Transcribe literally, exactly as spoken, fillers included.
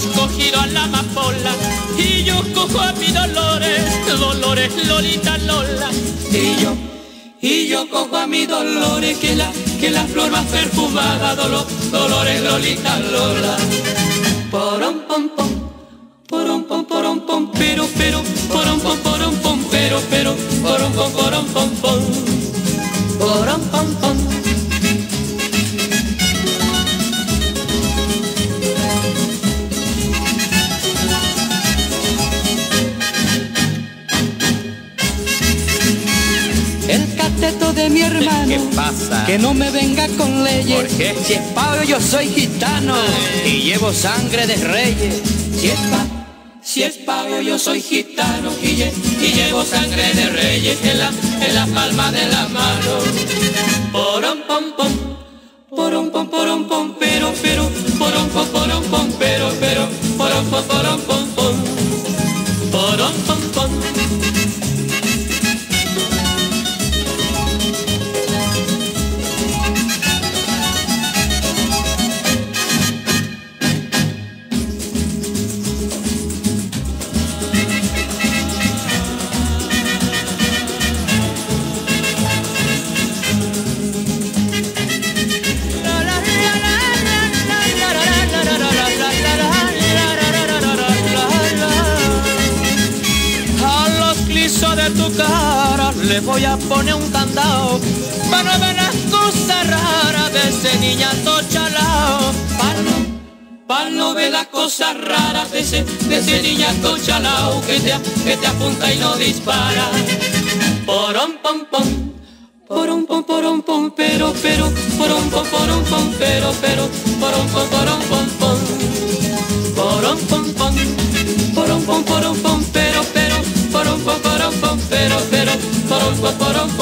has cogido a la amapola y yo cojo a mi Dolores, Dolores, Lolita, Lola. Y yo, y yo cojo a mi Dolores, que la, que la flor más perfumada, Dolo, Dolores, Lolita, Lola. Porom, pom, pom, porom, pom, porom, pom, pero, pero, porom, pom, porom, pom, pero, pero, porom, pom, porom, pom, pom, porom, pom, pom. El cateto de mi hermano, ¿qué pasa? Que no me venga con leyes. ¿Por qué? Si es pavo yo soy gitano y llevo sangre de reyes. Si es pa, si es pavo yo soy gitano y, lle, y llevo sangre de reyes en la, en la palma de la mano. Porom pom pom, porom pom porom pom, pero pero, porom pom porom pom, pero pero, porom pom porom pom pom, porom pom pom. De tu cara le voy a poner un candado para no ver las cosas raras de ese niñato chalao. Para no, para no ver las cosas raras de ese, de ese niñato chalao que te, que te apunta y no dispara. Porom pom pom, porom pom porom pom, pero pero, porom pom porom pom, pero pero, porom pom porom pom pom, porom pom pom, porom pom porom pom, pero pero, porom pom porom pom, pero pero, porom pom porom pom.